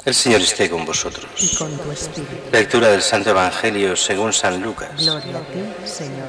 El Señor esté con vosotros. Y con tu espíritu. Lectura del Santo Evangelio según San Lucas. Gloria a ti, Señor.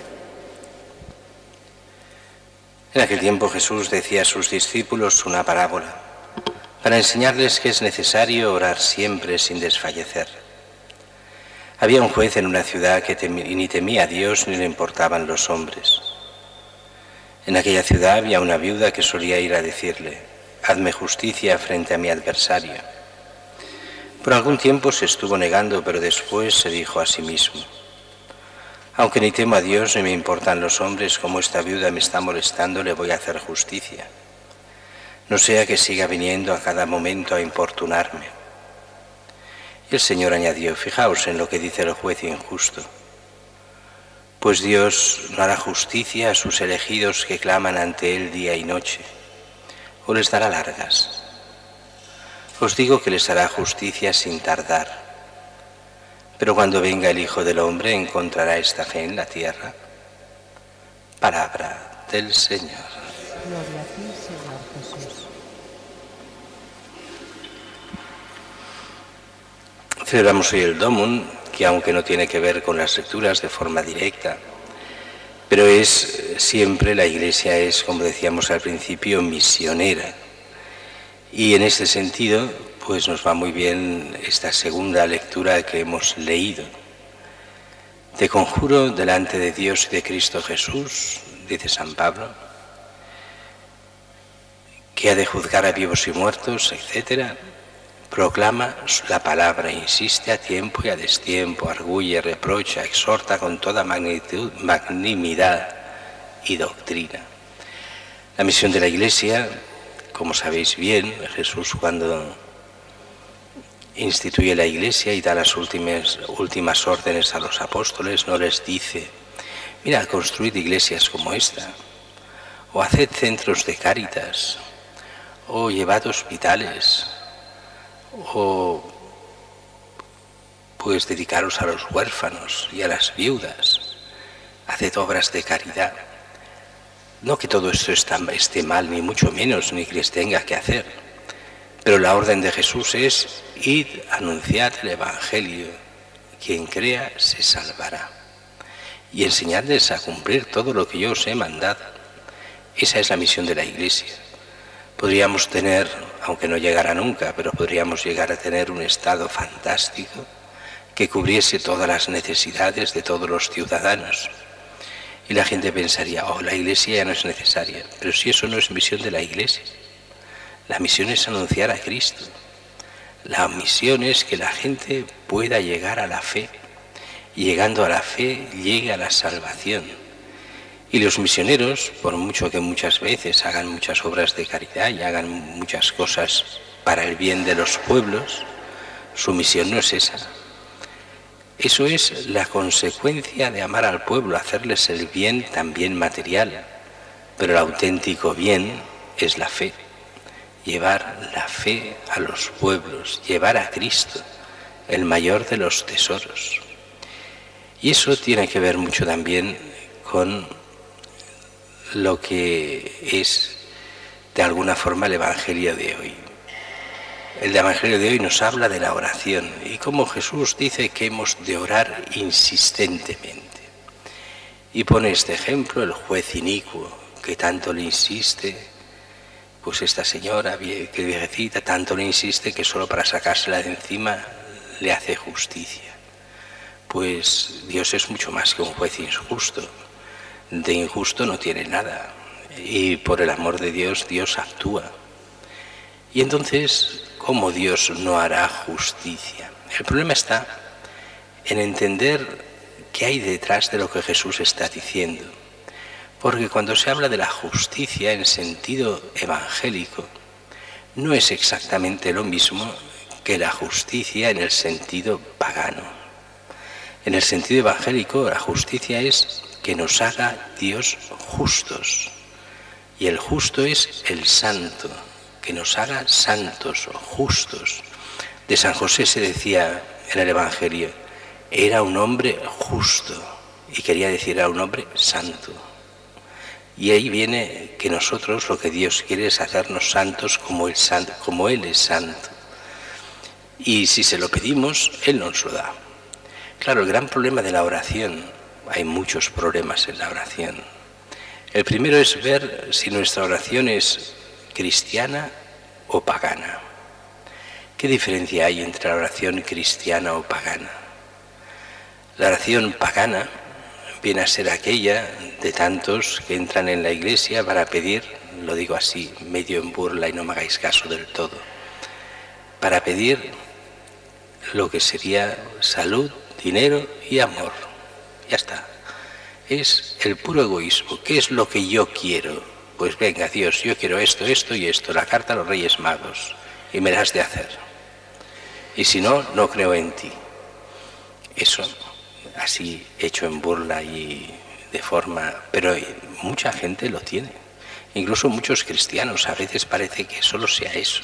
En aquel tiempo Jesús decía a sus discípulos una parábola para enseñarles que es necesario orar siempre sin desfallecer. Había un juez en una ciudad que ni temía a Dios ni le importaban los hombres. En aquella ciudad había una viuda que solía ir a decirle: hazme justicia frente a mi adversario. Por algún tiempo se estuvo negando, pero después se dijo a sí mismo: aunque ni temo a Dios ni me importan los hombres, como esta viuda me está molestando, le voy a hacer justicia. No sea que siga viniendo a cada momento a importunarme. Y el Señor añadió: fijaos en lo que dice el juez injusto. Pues Dios no hará justicia a sus elegidos que claman ante Él día y noche, o les dará largas. Os digo que les hará justicia sin tardar. Pero cuando venga el Hijo del Hombre, ¿encontrará esta fe en la tierra? Palabra del Señor. Gloria a ti, Señor Jesús. Celebramos hoy el Domum, que aunque no tiene que ver con las lecturas de forma directa, pero es siempre, la Iglesia es, como decíamos al principio, misionera. Y en este sentido, pues nos va muy bien esta segunda lectura que hemos leído. Te conjuro delante de Dios y de Cristo Jesús, dice San Pablo, que ha de juzgar a vivos y muertos, etc. Proclama la palabra, insiste a tiempo y a destiempo, arguye, reprocha, exhorta con toda magnanimidad y doctrina. La misión de la Iglesia, como sabéis bien, Jesús cuando instituye la Iglesia y da las últimas órdenes a los apóstoles, no les dice: mira, construid iglesias como esta, o haced centros de cáritas, o llevad hospitales, o pues dedicaros a los huérfanos y a las viudas, haced obras de caridad. No que todo esto esté mal, ni mucho menos, ni que les tenga que hacer, pero la orden de Jesús es: id, anunciad el Evangelio, quien crea se salvará, y enseñadles a cumplir todo lo que yo os he mandado. Esa es la misión de la Iglesia. Podríamos tener, aunque no llegara nunca, pero podríamos llegar a tener un Estado fantástico que cubriese todas las necesidades de todos los ciudadanos. Y la gente pensaría: oh, la Iglesia ya no es necesaria. Pero si eso no es misión de la Iglesia. La misión es anunciar a Cristo. La misión es que la gente pueda llegar a la fe. Y llegando a la fe, llegue a la salvación. Y los misioneros, por mucho que muchas veces hagan muchas obras de caridad y hagan muchas cosas para el bien de los pueblos, su misión no es esa. Eso es la consecuencia de amar al pueblo, hacerles el bien también material. Pero el auténtico bien es la fe. Llevar la fe a los pueblos, llevar a Cristo, el mayor de los tesoros. Y eso tiene que ver mucho también con lo que es, de alguna forma, el Evangelio de hoy. El Evangelio de hoy nos habla de la oración y cómo Jesús dice que hemos de orar insistentemente. Y pone este ejemplo, el juez inicuo, que tanto le insiste, pues esta señora, que viejecita, tanto le insiste que solo para sacársela de encima le hace justicia. Pues Dios es mucho más que un juez injusto. De injusto no tiene nada. Y por el amor de Dios, Dios actúa. Y entonces, ¿cómo Dios no hará justicia? El problema está en entender qué hay detrás de lo que Jesús está diciendo. Porque cuando se habla de la justicia en sentido evangélico, no es exactamente lo mismo que la justicia en el sentido pagano. En el sentido evangélico, la justicia es que nos haga Dios justos. Y el justo es el santo, que nos haga santos, justos. De San José se decía en el Evangelio: era un hombre justo, y quería decir era un hombre santo. Y ahí viene que nosotros lo que Dios quiere es hacernos santos como Él es santo. Y si se lo pedimos, Él nos lo da. Claro, el gran problema de la oración, hay muchos problemas en la oración. El primero es ver si nuestra oración es cristiana o pagana. ¿Qué diferencia hay entre la oración cristiana o pagana? La oración pagana viene a ser aquella de tantos que entran en la iglesia para pedir, lo digo así, medio en burla y no me hagáis caso del todo, para pedir lo que sería salud, dinero y amor. Ya está. Es el puro egoísmo. ¿Qué es lo que yo quiero? Pues venga, Dios, yo quiero esto, esto y esto, la carta a los Reyes Magos, y me la has de hacer. Y si no, no creo en ti. Eso, así hecho en burla y de forma... Pero mucha gente lo tiene. Incluso muchos cristianos, a veces parece que solo sea eso,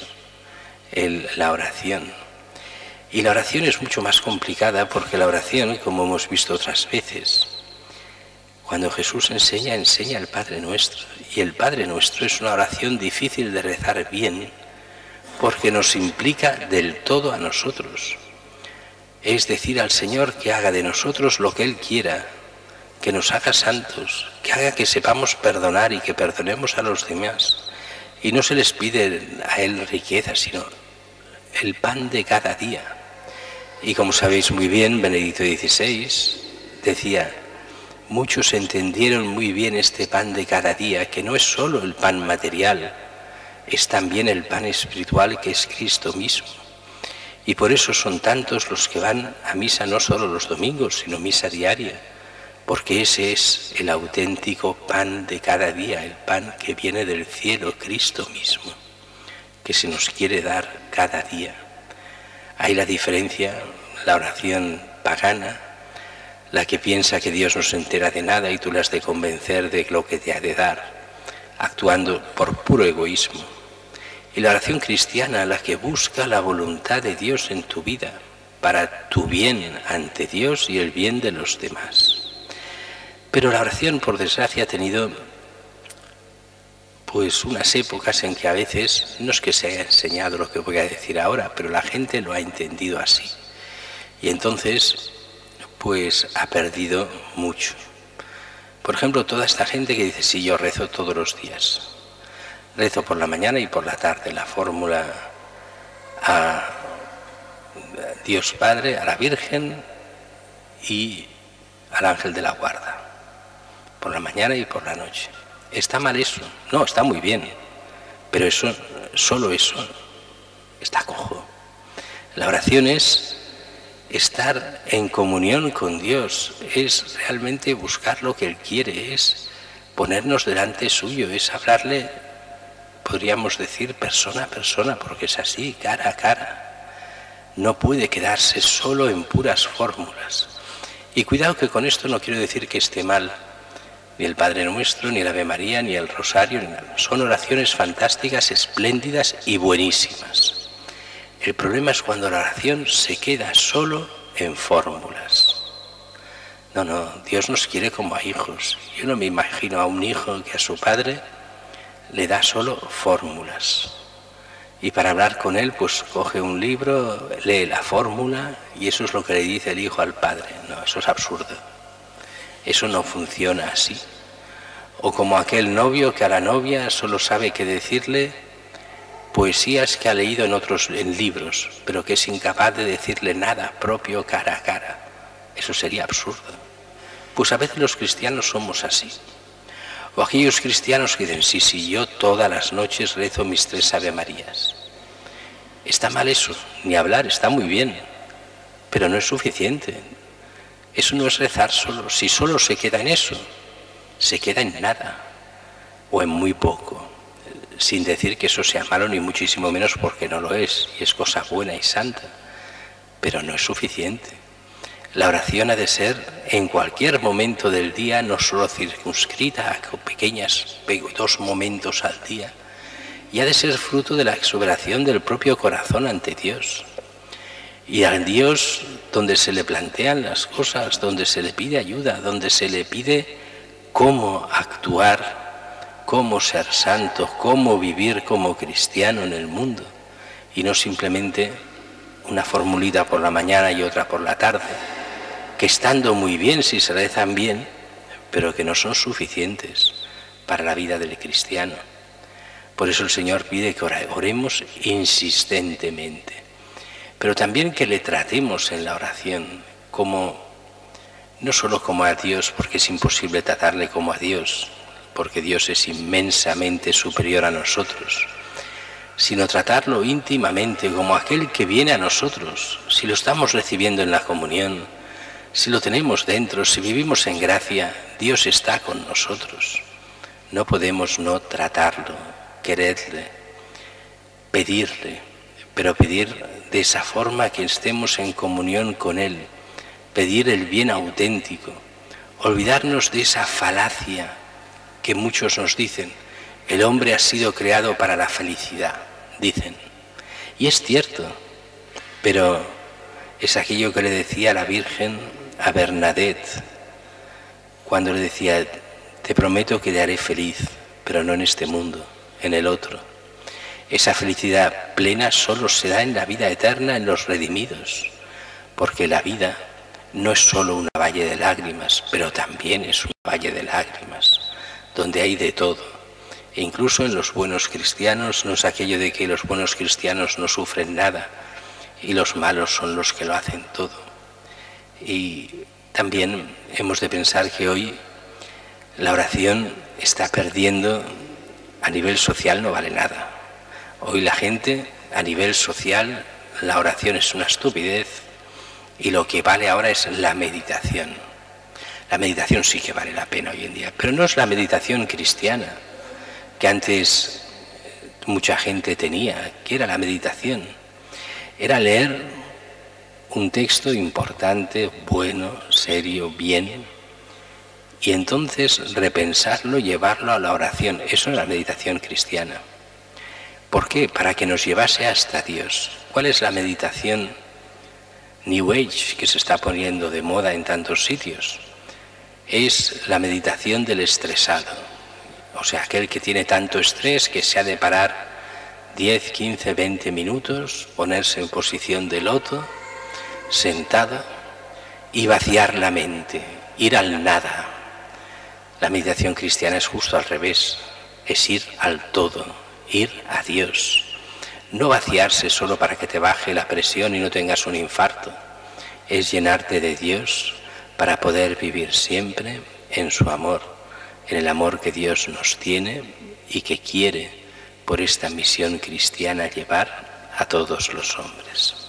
la oración. Y la oración es mucho más complicada porque la oración, como hemos visto otras veces, cuando Jesús enseña el Padre Nuestro. Y el Padre Nuestro es una oración difícil de rezar bien porque nos implica del todo a nosotros. Es decir al Señor que haga de nosotros lo que Él quiera, que nos haga santos, que haga que sepamos perdonar y que perdonemos a los demás. Y no se les pide a Él riqueza, sino el pan de cada día. Y como sabéis muy bien, Benedicto XVI decía: muchos entendieron muy bien este pan de cada día, que no es solo el pan material, es también el pan espiritual que es Cristo mismo. Y por eso son tantos los que van a misa no solo los domingos, sino misa diaria, porque ese es el auténtico pan de cada día, el pan que viene del cielo, Cristo mismo, que se nos quiere dar cada día. Hay la diferencia, la oración pagana, la que piensa que Dios no se entera de nada y tú le has de convencer de lo que te ha de dar, actuando por puro egoísmo. Y la oración cristiana, la que busca la voluntad de Dios en tu vida, para tu bien ante Dios y el bien de los demás. Pero la oración, por desgracia, ha tenido pues unas épocas en que a veces, no es que se haya enseñado lo que voy a decir ahora, pero la gente lo ha entendido así. Y entonces, pues ha perdido mucho. Por ejemplo, toda esta gente que dice: sí, yo rezo todos los días. Rezo por la mañana y por la tarde, la fórmula a Dios Padre, a la Virgen y al ángel de la guarda. Por la mañana y por la noche. ¿Está mal eso? No, está muy bien. Pero eso, solo eso, está cojo. La oración es estar en comunión con Dios, es realmente buscar lo que Él quiere, es ponernos delante suyo, es hablarle, podríamos decir, persona a persona, porque es así, cara a cara. No puede quedarse solo en puras fórmulas. Y cuidado que con esto no quiero decir que esté mal ni el Padre Nuestro, ni el Ave María, ni el Rosario, ni nada. Son oraciones fantásticas, espléndidas y buenísimas. El problema es cuando la oración se queda solo en fórmulas. No, no, Dios nos quiere como a hijos. Yo no me imagino a un hijo que a su padre le da solo fórmulas. Y para hablar con él, pues coge un libro, lee la fórmula y eso es lo que le dice el hijo al padre. No, eso es absurdo. Eso no funciona así. O como aquel novio que a la novia solo sabe qué decirle poesías que ha leído en libros, pero que es incapaz de decirle nada propio cara a cara. Eso sería absurdo. Pues a veces los cristianos somos así. O aquellos cristianos que dicen: sí, sí, yo todas las noches rezo mis 3 Ave Marías. Está mal eso, ni hablar, está muy bien, pero no es suficiente. Eso no es rezar solo. Si solo se queda en eso, se queda en nada o en muy poco, sin decir que eso sea malo ni muchísimo menos, porque no lo es, y es cosa buena y santa, pero no es suficiente. La oración ha de ser en cualquier momento del día, no solo circunscrita a pequeñas 2 momentos al día, y ha de ser fruto de la exuberación del propio corazón ante Dios. Y a Dios, donde se le plantean las cosas, donde se le pide ayuda, donde se le pide cómo actuar, cómo ser santo, cómo vivir como cristiano en el mundo, y no simplemente una formulita por la mañana y otra por la tarde, que estando muy bien si se rezan bien, pero que no son suficientes para la vida del cristiano. Por eso el Señor pide que oremos insistentemente, pero también que le tratemos en la oración como, no solo como a Dios, porque es imposible tratarle como a Dios, porque Dios es inmensamente superior a nosotros, sino tratarlo íntimamente como aquel que viene a nosotros, si lo estamos recibiendo en la comunión, si lo tenemos dentro, si vivimos en gracia, Dios está con nosotros. No podemos no tratarlo, quererle, pedirle, pero pedir de esa forma que estemos en comunión con Él, pedir el bien auténtico, olvidarnos de esa falacia que muchos nos dicen: el hombre ha sido creado para la felicidad, dicen. Y es cierto, pero es aquello que le decía la Virgen a Bernadette, cuando le decía: te prometo que te haré feliz, pero no en este mundo, en el otro. Esa felicidad plena solo se da en la vida eterna, en los redimidos, porque la vida no es solo un valle de lágrimas, pero también es un valle de lágrimas, donde hay de todo. E incluso en los buenos cristianos no es aquello de que los buenos cristianos no sufren nada y los malos son los que lo hacen todo. Y también hemos de pensar que hoy la oración está perdiendo, a nivel social no vale nada. Hoy la gente, a nivel social, la oración es una estupidez y lo que vale ahora es la meditación. La meditación sí que vale la pena hoy en día, pero no es la meditación cristiana que antes mucha gente tenía. ¿Qué era la meditación? Era leer un texto importante, bueno, serio, bien, y entonces repensarlo, llevarlo a la oración. Eso es la meditación cristiana. ¿Por qué? Para que nos llevase hasta Dios. ¿Cuál es la meditación New Age que se está poniendo de moda en tantos sitios? Es la meditación del estresado. O sea, aquel que tiene tanto estrés que se ha de parar 10, 15, 20 minutos, ponerse en posición de loto, sentado, y vaciar la mente, ir al nada. La meditación cristiana es justo al revés, es ir al todo, ir a Dios. No vaciarse solo para que te baje la presión y no tengas un infarto, es llenarte de Dios para poder vivir siempre en su amor, en el amor que Dios nos tiene y que quiere por esta misión cristiana llevar a todos los hombres.